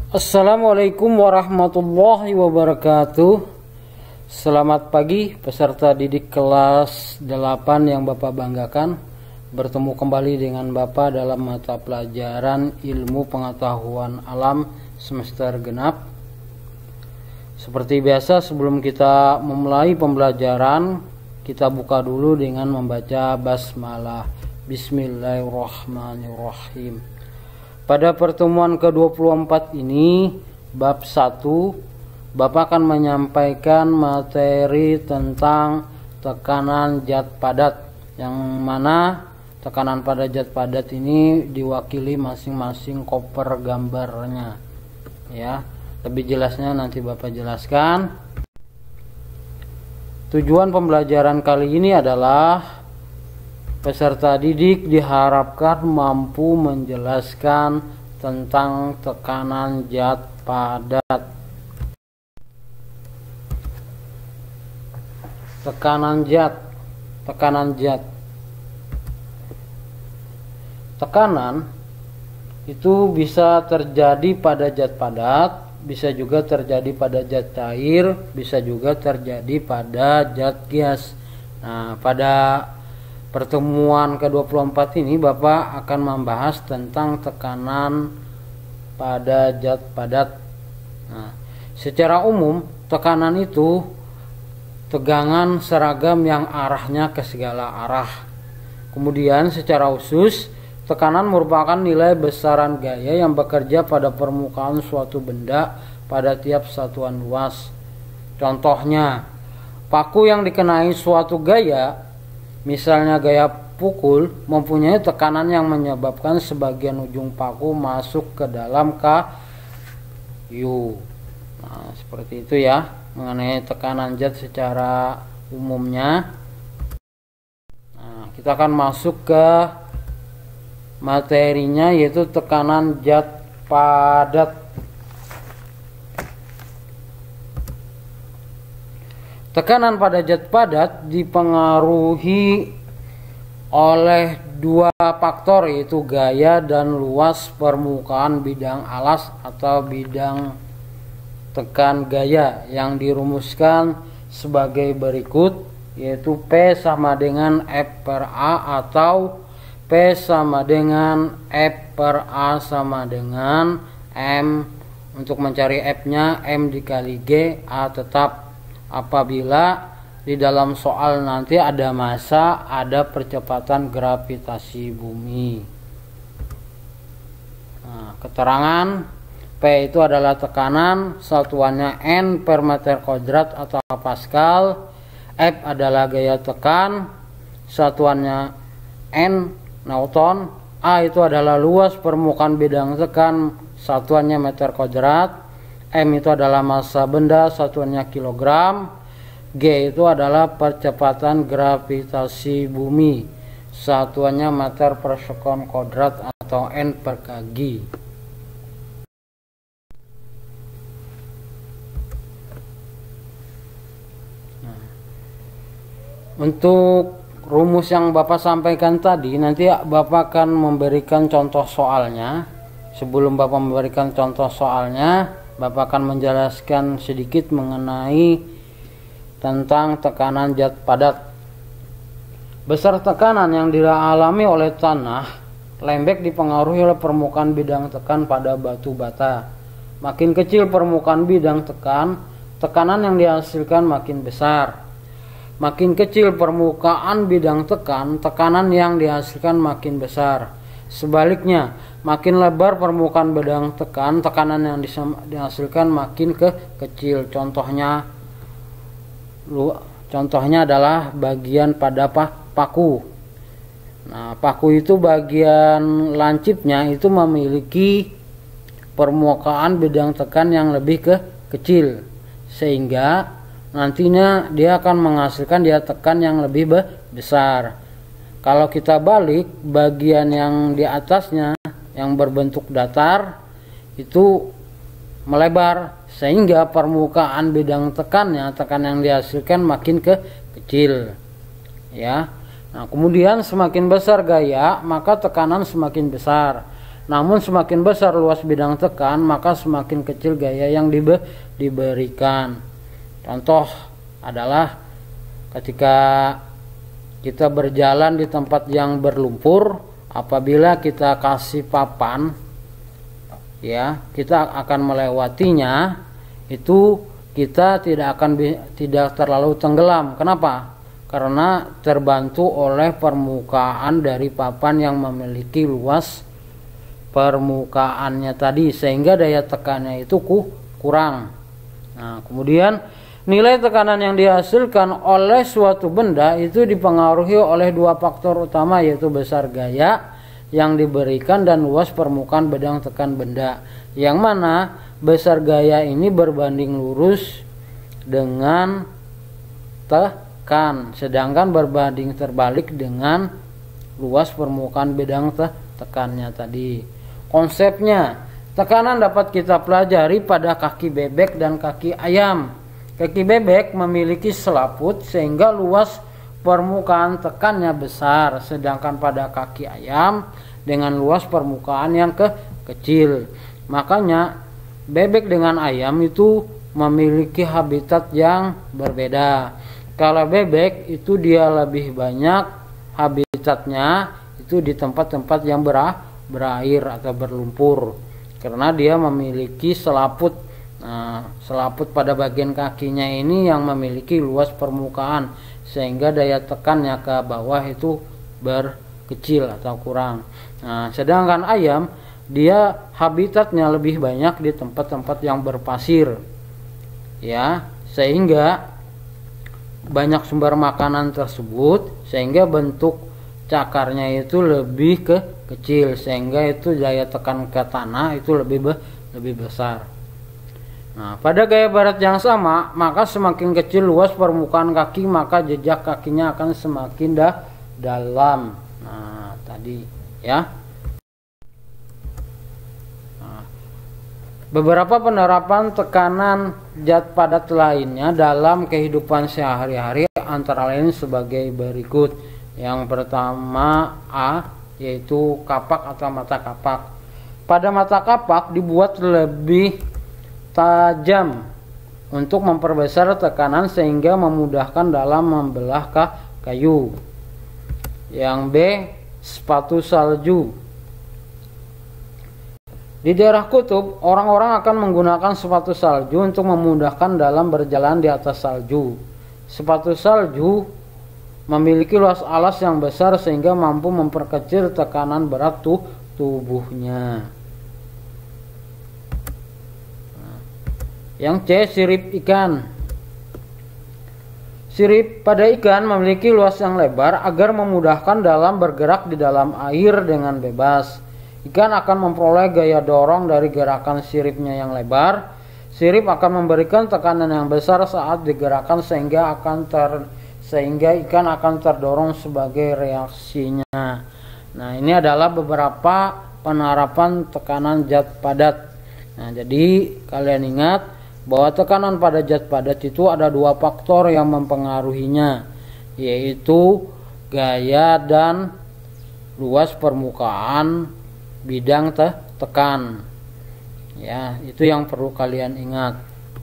Assalamualaikum warahmatullahi wabarakatuh. Selamat pagi peserta didik kelas 8 yang Bapak banggakan. Bertemu kembali dengan Bapak dalam mata pelajaran ilmu pengetahuan alam semester genap. Seperti biasa, sebelum kita memulai pembelajaran, kita buka dulu dengan membaca basmalah. Bismillahirrahmanirrahim. Pada pertemuan ke-24 ini, bab 1, Bapak akan menyampaikan materi tentang tekanan zat padat, yang mana tekanan pada zat padat ini diwakili masing-masing koper gambarnya. Ya, lebih jelasnya nanti Bapak jelaskan. Tujuan pembelajaran kali ini adalah peserta didik diharapkan mampu menjelaskan tentang tekanan zat padat. Tekanan itu bisa terjadi pada zat padat, bisa juga terjadi pada zat cair, bisa juga terjadi pada zat gas. Nah, pada pertemuan ke-24 ini Bapak akan membahas tentang tekanan pada zat padat. Nah, secara umum tekanan itu tegangan seragam yang arahnya ke segala arah. Kemudian secara khusus, tekanan merupakan nilai besaran gaya yang bekerja pada permukaan suatu benda pada tiap satuan luas. Contohnya, paku yang dikenai suatu gaya, misalnya gaya pukul, mempunyai tekanan yang menyebabkan sebagian ujung paku masuk ke dalam kayu. Nah, seperti itu ya, mengenai tekanan zat secara umumnya. Nah, kita akan masuk ke materinya, yaitu tekanan zat padat. Tekanan pada zat padat dipengaruhi oleh dua faktor, yaitu gaya dan luas permukaan bidang alas atau bidang tekan gaya, yang dirumuskan sebagai berikut, yaitu P sama dengan F per A atau P sama dengan F per A sama dengan M. Untuk mencari F-nya, M dikali G, A tetap. Apabila di dalam soal nanti ada massa, ada percepatan gravitasi bumi. Nah, keterangan P itu adalah tekanan, satuannya N per meter kuadrat atau Pascal. F adalah gaya tekan, satuannya N Newton. A itu adalah luas permukaan bidang tekan, satuannya meter kuadrat. M itu adalah massa benda, satuannya kilogram. G itu adalah percepatan gravitasi bumi, satuannya meter per sekon kuadrat atau N per kg. Nah, untuk rumus yang Bapak sampaikan tadi, nanti Bapak akan memberikan contoh soalnya. Sebelum Bapak memberikan contoh soalnya, Bapak akan menjelaskan sedikit mengenai tentang tekanan zat padat. Besar tekanan yang dialami oleh tanah lembek dipengaruhi oleh permukaan bidang tekan pada batu bata. Makin kecil permukaan bidang tekan, tekanan yang dihasilkan makin besar. Makin kecil permukaan bidang tekan, tekanan yang dihasilkan makin besar. Sebaliknya, makin lebar permukaan bidang tekan, tekanan yang dihasilkan makin kecil. Contohnya adalah bagian pada paku. Nah, paku itu bagian lancipnya itu memiliki permukaan bidang tekan yang lebih kecil, sehingga nantinya dia akan menghasilkan dia tekan yang lebih besar. Kalau kita balik, bagian yang di atasnya yang berbentuk datar itu melebar, sehingga permukaan bidang tekannya, tekan yang dihasilkan makin kecil. Ya. Nah, kemudian semakin besar gaya, maka tekanan semakin besar. Namun semakin besar luas bidang tekan, maka semakin kecil gaya yang diberikan. Contoh adalah ketika kita berjalan di tempat yang berlumpur, apabila kita kasih papan, ya, kita akan melewatinya, itu kita tidak terlalu tenggelam. Kenapa? Karena terbantu oleh permukaan dari papan yang memiliki luas permukaannya tadi, sehingga daya tekannya itu kurang. Nah, kemudian nilai tekanan yang dihasilkan oleh suatu benda itu dipengaruhi oleh dua faktor utama, yaitu besar gaya yang diberikan dan luas permukaan bidang tekan benda, yang mana besar gaya ini berbanding lurus dengan tekan, sedangkan berbanding terbalik dengan luas permukaan bidang tekannya tadi. Konsepnya, tekanan dapat kita pelajari pada kaki bebek dan kaki ayam. Kaki bebek memiliki selaput sehingga luas permukaan tekannya besar, sedangkan pada kaki ayam dengan luas permukaan yang kecil. Makanya bebek dengan ayam itu memiliki habitat yang berbeda. Kalau bebek itu dia lebih banyak habitatnya itu di tempat-tempat yang berair atau berlumpur, karena dia memiliki selaput. Nah, selaput pada bagian kakinya ini yang memiliki luas permukaan, sehingga daya tekannya ke bawah itu berkecil atau kurang. Nah, sedangkan ayam dia habitatnya lebih banyak di tempat-tempat yang berpasir, ya, sehingga banyak sumber makanan tersebut, sehingga bentuk cakarnya itu lebih kecil, sehingga itu daya tekan ke tanah itu lebih besar. Nah, pada gaya barat yang sama, maka semakin kecil luas permukaan kaki, maka jejak kakinya akan semakin dalam. Nah, tadi ya. Nah, beberapa penerapan tekanan zat padat lainnya dalam kehidupan sehari-hari antara lain sebagai berikut. Yang pertama A, yaitu kapak atau mata kapak. Pada mata kapak dibuat lebih tajam untuk memperbesar tekanan sehingga memudahkan dalam membelah kayu. Yang B, sepatu salju. Di daerah kutub, orang-orang akan menggunakan sepatu salju untuk memudahkan dalam berjalan di atas salju. Sepatu salju memiliki luas alas yang besar sehingga mampu memperkecil tekanan berat tubuhnya. Yang C, sirip ikan. Sirip pada ikan memiliki luas yang lebar agar memudahkan dalam bergerak di dalam air dengan bebas. Ikan akan memperoleh gaya dorong dari gerakan siripnya yang lebar. Sirip akan memberikan tekanan yang besar saat digerakkan sehingga ikan akan terdorong sebagai reaksinya. Nah, ini adalah beberapa penerapan tekanan zat padat. Nah, jadi kalian ingat bahwa tekanan pada zat padat itu ada dua faktor yang mempengaruhinya, yaitu gaya dan luas permukaan bidang tekan. Ya, itu yang perlu kalian ingat.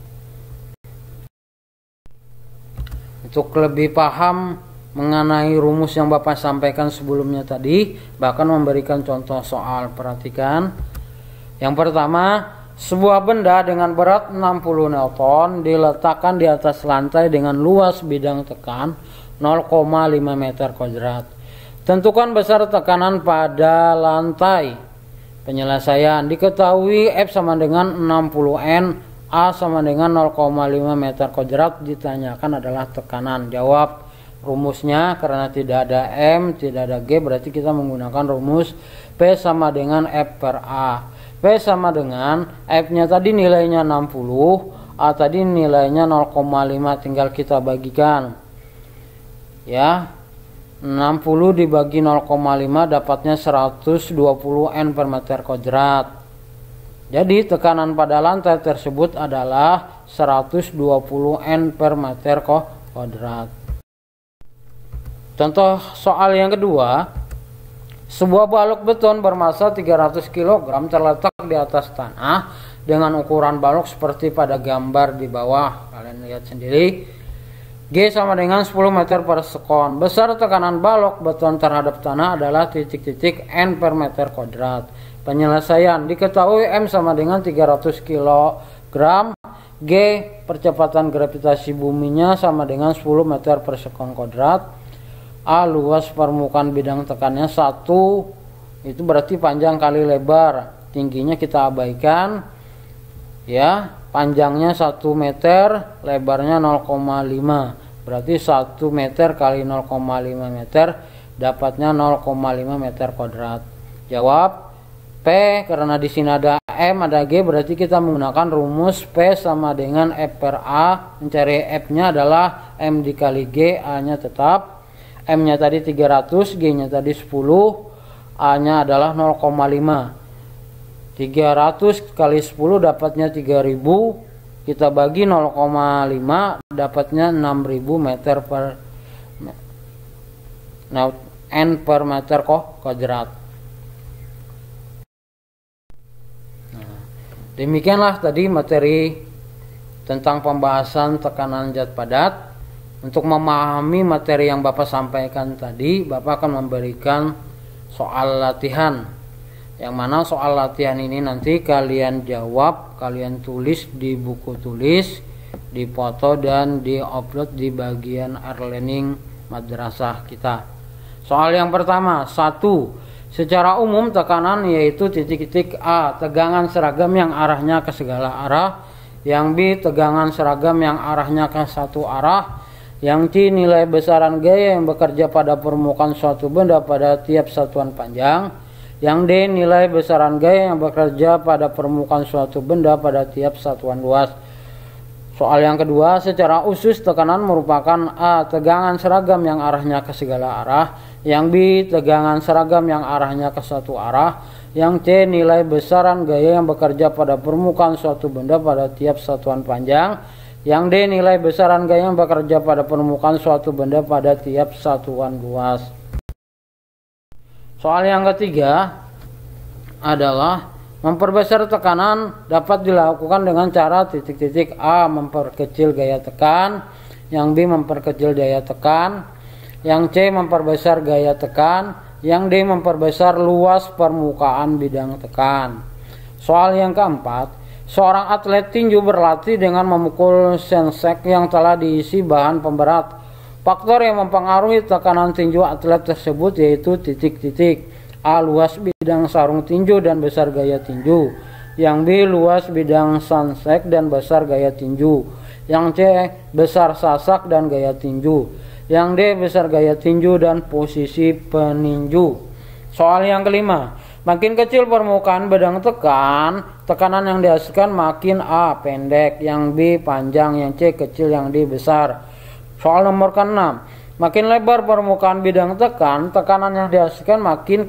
Untuk lebih paham mengenai rumus yang Bapak sampaikan sebelumnya tadi, bahkan memberikan contoh soal, perhatikan. Yang pertama, sebuah benda dengan berat 60 Newton diletakkan di atas lantai dengan luas bidang tekan 0,5 meter kuadrat. Tentukan besar tekanan pada lantai. Penyelesaian, diketahui F sama dengan 60 N, A sama dengan 0,5 meter kuadrat, ditanyakan adalah tekanan. Jawab rumusnya, karena tidak ada M, tidak ada G, berarti kita menggunakan rumus P sama dengan F per A. P sama dengan F-nya tadi nilainya 60, A tadi nilainya 0,5, tinggal kita bagikan. Ya, 60 dibagi 0,5 dapatnya 120 N per meter kuadrat. Jadi tekanan pada lantai tersebut adalah 120 N per meter kuadrat. Contoh soal yang kedua, Sebuah balok beton bermassa 300 kg terletak di atas tanah dengan ukuran balok seperti pada gambar di bawah. Kalian lihat sendiri. G sama dengan 10 meter per sekon. Besar tekanan balok beton terhadap tanah adalah titik-titik N per meter kuadrat. Penyelesaian. Diketahui M sama dengan 300 kg. G percepatan gravitasi buminya sama dengan 10 meter per sekon kuadrat. A luas permukaan bidang tekannya 1, itu berarti panjang kali lebar. Tingginya kita abaikan ya, panjangnya 1 meter, lebarnya 0,5, berarti 1 meter kali 0,5 meter dapatnya 0,5 meter kuadrat. Jawab P. Karena di sini ada M ada G, berarti kita menggunakan rumus P sama dengan F per A. Mencari F nya adalah M dikali G, A nya tetap M nya tadi 300, G nya tadi 10, A nya adalah 0,5. 300 kali 10 dapatnya 3000, kita bagi 0,5 dapatnya 6000 meter per N per meter kuadrat. Nah, demikianlah tadi materi tentang pembahasan tekanan zat padat. Untuk memahami materi yang Bapak sampaikan tadi, Bapak akan memberikan soal latihan. Yang mana soal latihan ini nanti kalian jawab, kalian tulis di buku tulis, dipoto dan di-upload di bagian e-learning madrasah kita. Soal yang pertama, 1. Secara umum tekanan yaitu titik-titik A, tegangan seragam yang arahnya ke segala arah. Yang B, tegangan seragam yang arahnya ke satu arah. Yang C, nilai besaran gaya yang bekerja pada permukaan suatu benda pada tiap satuan panjang. Yang D, nilai besaran gaya yang bekerja pada permukaan suatu benda pada tiap satuan luas. Soal yang kedua, secara usus tekanan merupakan A, tegangan seragam yang arahnya ke segala arah. Yang B, tegangan seragam yang arahnya ke satu arah. Yang C, nilai besaran gaya yang bekerja pada permukaan suatu benda pada tiap satuan panjang. Yang D, nilai besaran gaya yang bekerja pada permukaan suatu benda pada tiap satuan luas. Soal yang ketiga adalah memperbesar tekanan dapat dilakukan dengan cara titik-titik A memperkecil gaya tekan, yang B memperkecil daya tekan, yang C memperbesar gaya tekan, yang D memperbesar luas permukaan bidang tekan. Soal yang keempat, seorang atlet tinju berlatih dengan memukul sensek yang telah diisi bahan pemberat. Faktor yang mempengaruhi tekanan tinju atlet tersebut yaitu titik-titik. A, luas bidang sarung tinju dan besar gaya tinju. Yang B, luas bidang sensek dan besar gaya tinju. Yang C, besar sasak dan gaya tinju. Yang D, besar gaya tinju dan posisi peninju. Soal yang kelima, makin kecil permukaan bidang tekan, tekanan yang dihasilkan makin A, pendek, yang B, panjang, yang C, kecil, yang D, besar. Soal nomor ke-6, makin lebar permukaan bidang tekan, tekanan yang dihasilkan makin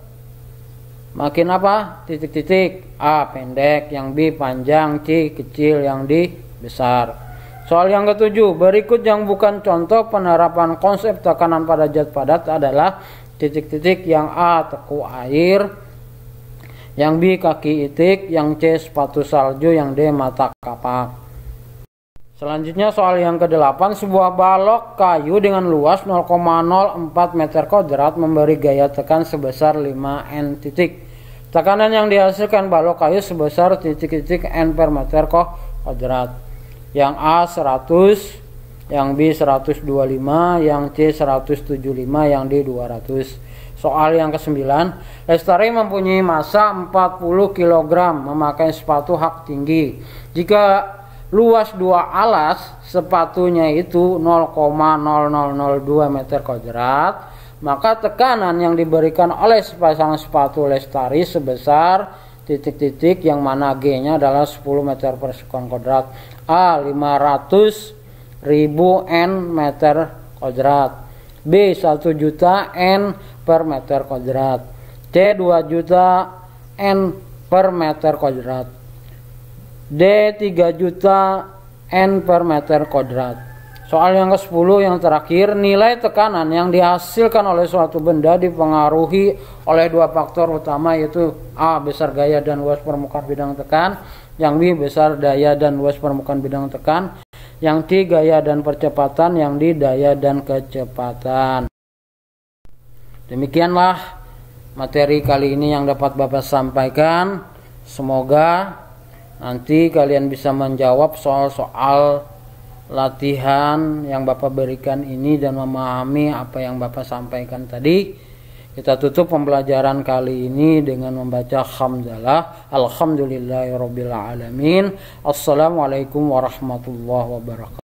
apa? Titik-titik. A, pendek, yang B, panjang, C, kecil, yang D, besar. Soal yang ke-7, berikut yang bukan contoh penerapan konsep tekanan pada zat padat adalah titik-titik. Yang A, teku air, yang B, kaki itik, yang C, sepatu salju, yang D, mata kapak. Selanjutnya soal yang ke-8, sebuah balok kayu dengan luas 0,04 meter kuadrat memberi gaya tekan sebesar 5 N titik. Tekanan yang dihasilkan balok kayu sebesar titik-titik N per meter kuadrat. Yang A 100, yang B 125, yang C 175, yang D 200. Soal yang ke-9, Lestari mempunyai massa 40 kg, memakai sepatu hak tinggi. Jika luas dua alas sepatunya itu 0,0002 meter kuadrat, maka tekanan yang diberikan oleh sepasang sepatu Lestari sebesar titik-titik yang mana G-nya adalah 10 meter per sekon kuadrat. A 500.000 N meter kuadrat. B 1 juta N per meter kuadrat. C 2 juta N per meter kuadrat. D 3 juta N per meter kuadrat. Soal yang ke-10 yang terakhir, nilai tekanan yang dihasilkan oleh suatu benda dipengaruhi oleh dua faktor utama, yaitu A. besar gaya dan luas permukaan bidang tekan, yang B. besar daya dan luas permukaan bidang tekan, yang C. gaya dan percepatan, yang D. daya dan kecepatan. Demikianlah materi kali ini yang dapat Bapak sampaikan. Semoga nanti kalian bisa menjawab soal-soal latihan yang Bapak berikan ini dan memahami apa yang Bapak sampaikan tadi. Kita tutup pembelajaran kali ini dengan membaca hamdalah. Alhamdulillahirabbil alamin. Assalamualaikum warahmatullahi wabarakatuh.